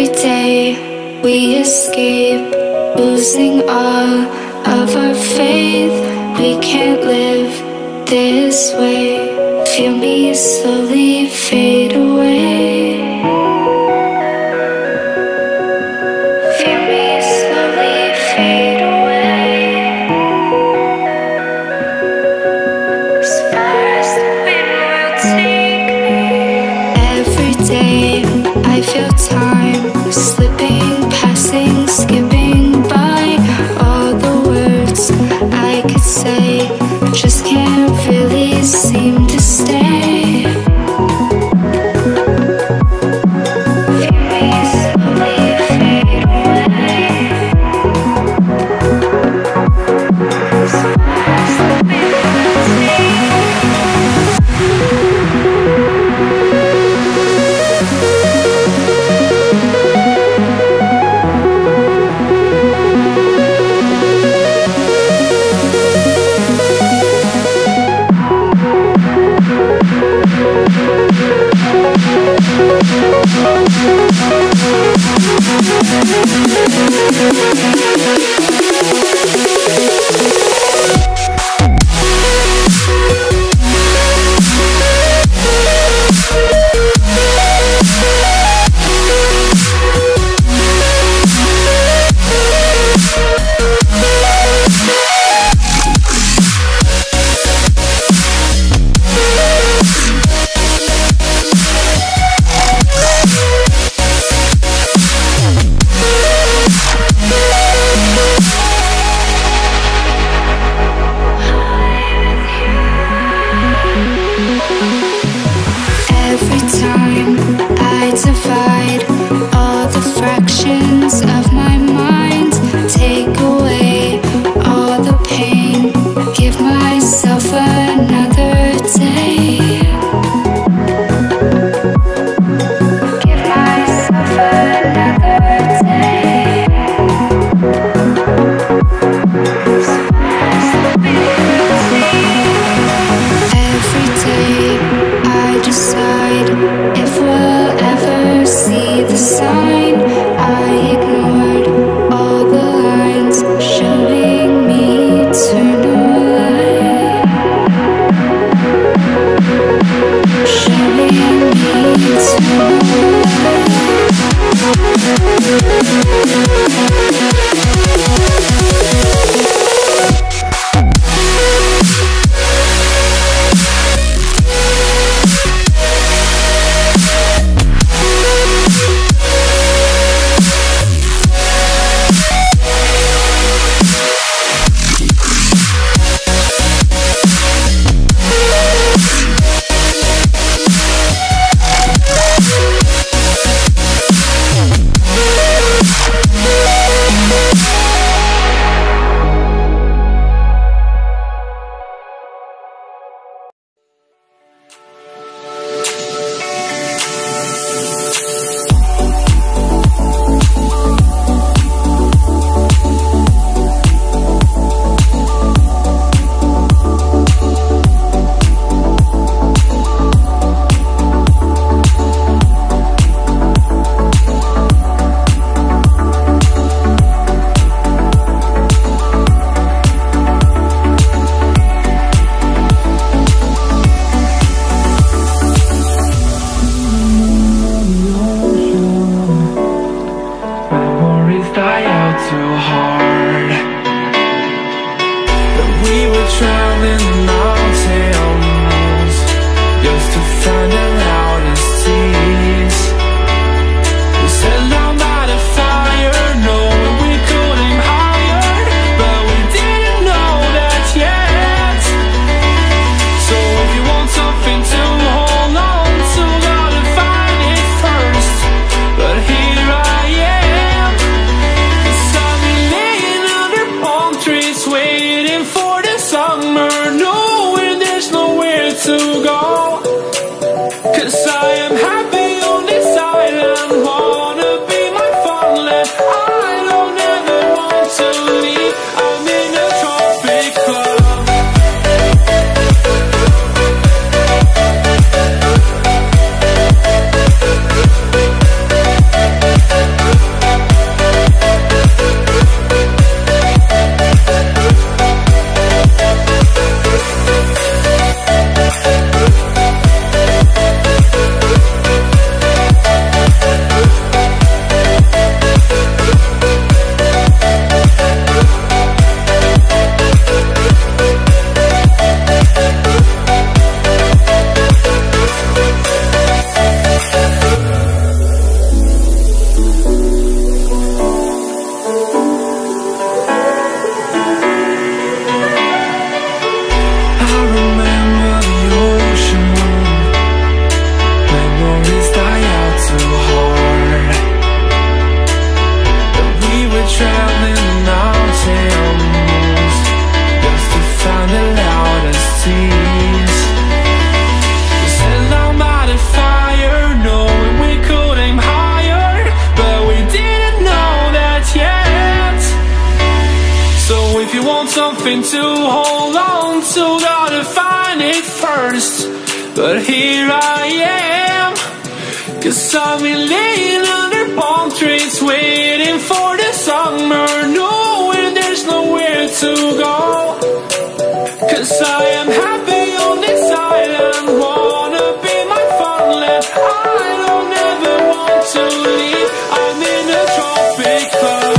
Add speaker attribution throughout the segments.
Speaker 1: Every day we escape, losing all of our faith. We can't live this way. Feel me slowly fade away. Feel me slowly fade away. As far as the wind will take me. Every day I feel time slipping, passing, skipping by. All the words I could say just can't really seem to stay. Feel me slowly fade away. As far as the wind will take
Speaker 2: waiting for the summer. want something to hold on to, gotta find it first. But here I am, 'cause I've been laying under palm trees, waiting for the summer, knowing there's nowhere to go. 'Cause I am happy on this island, wanna be my farmland. I don't ever want to leave, I'm in a tropic club.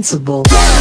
Speaker 3: invincible.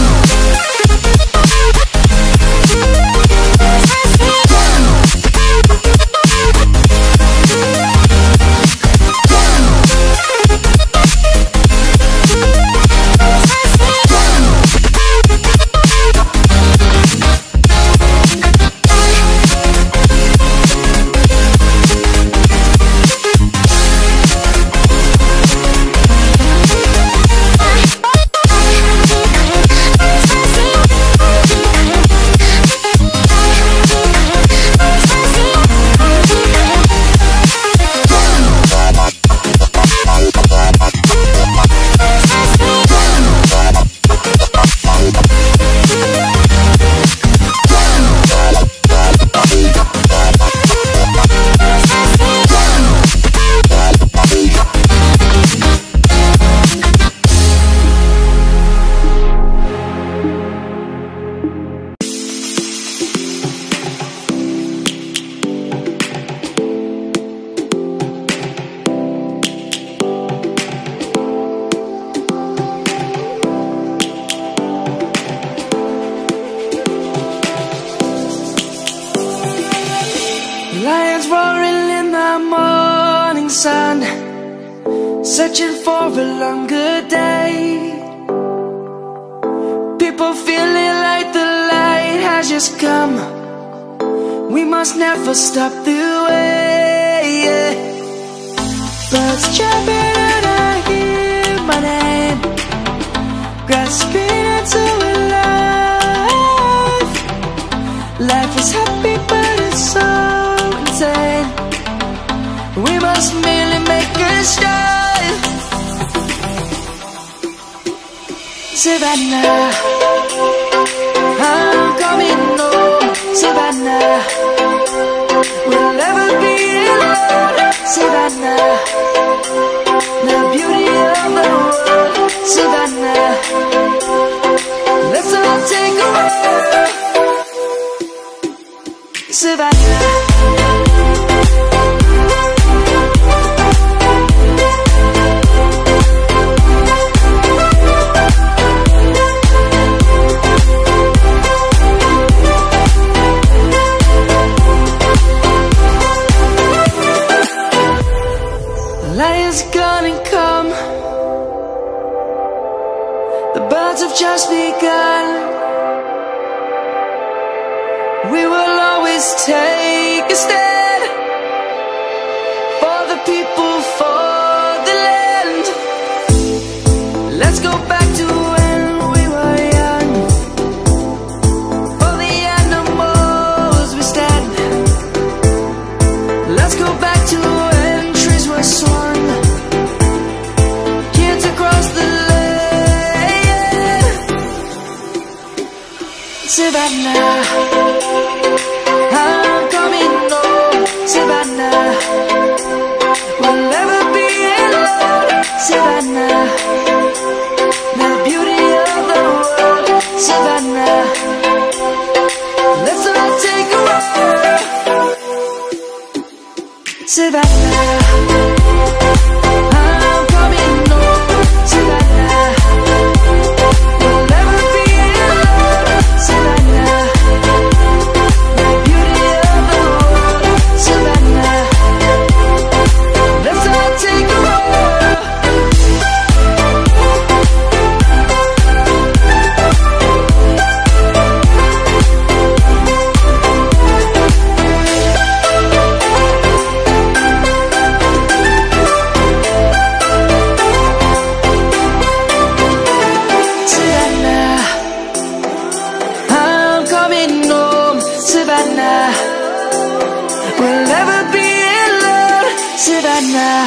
Speaker 4: Lions roaring in the morning sun, searching for a longer day. People feeling like the light has just come. We must never stop the way. Birds chirping and I hear my name, grasping into a life. Life is happy but it's so insane. We must merely make a start. Savannah, I'm coming home. Savannah, we'll never be alone. Savannah, the beauty of the world. Savannah, let's all take a walk. Savannah. Lion's gonna come. The birds have just begun. We will always take a stand for the people, for the land. Let's go back to when we were young. For the animals we stand. Let's go back to when trees were swung, kids across the land. Savannah, I'm coming home. Savannah, we'll never be alone. Savannah, the beauty of the world. Savannah, let's all take a walk. Savannah, I'm coming home. Savannah, we'll never be alone. Savannah, the beauty of the world. Savannah, let's all take a walk. Savannah, I'm coming home. Savannah, we'll never be alone. Savannah.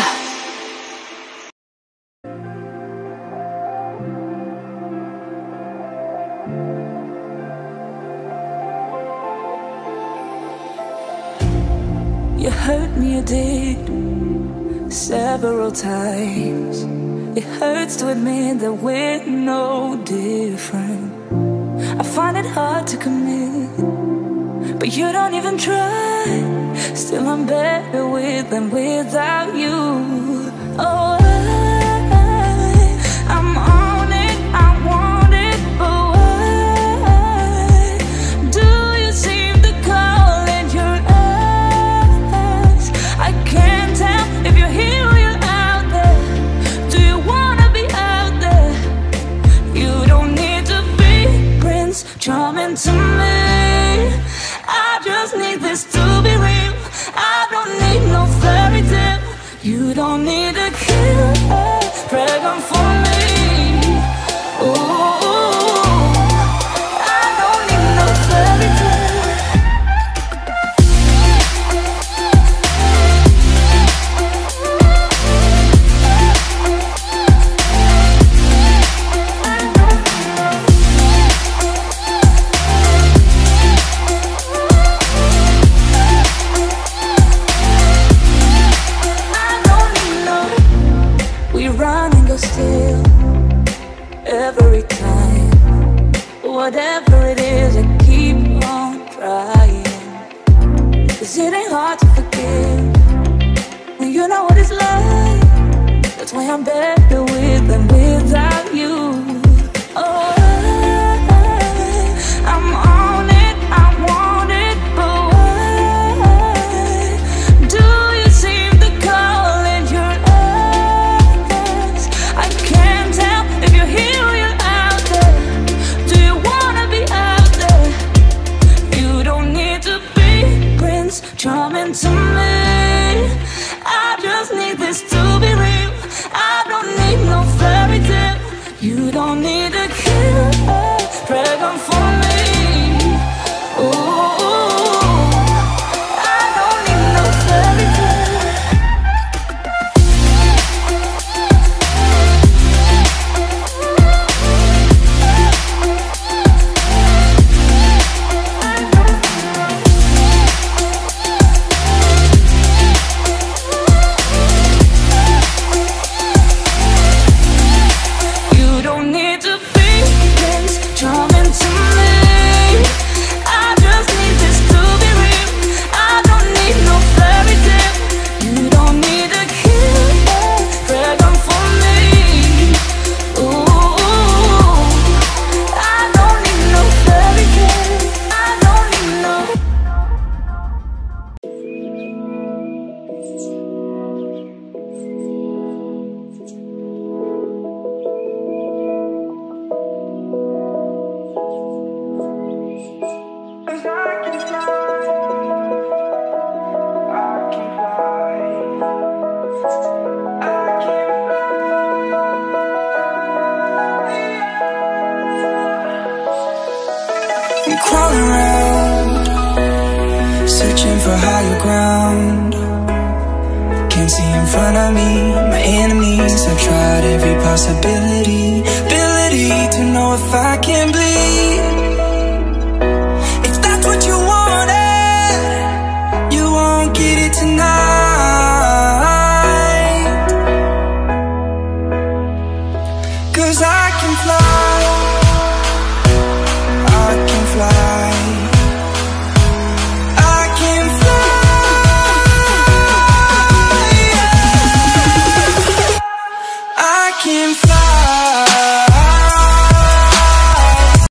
Speaker 5: You hurt me, you did, several times. It hurts to admit that we're no different. I find it hard to commit, but you don't even try. Still I'm better with than without you. Oh, I'm on it, I want it, need a killer pregnant for me. Ooh, I don't need no fairy tale. Still, every time, whatever it is, I keep on trying. 'Cause it ain't hard to forgive when you know what it's like. That's why I'm better with than without you. Oh, I'm on it, I want it, but why do you seem to call in your eyes? I can't tell if you're here or you're out there. Do you wanna be out there? You don't need to be Prince Charming to me. I just need this to be real. I don't need no fairy tale. You don't need a killer pregnant for me. Ooh, I don't need no fairy tale. You don't need to be Prince Charming to me. I just need this to be real. I don't need no fairy tale. You don't need a killer pregnant for me. Ooh, I don't need no fairy tale. I don't need no.
Speaker 4: I'm crawling around, searching for higher ground. Can't see in front of me, my enemies. I've tried every possibility, ability to know if I can bleed.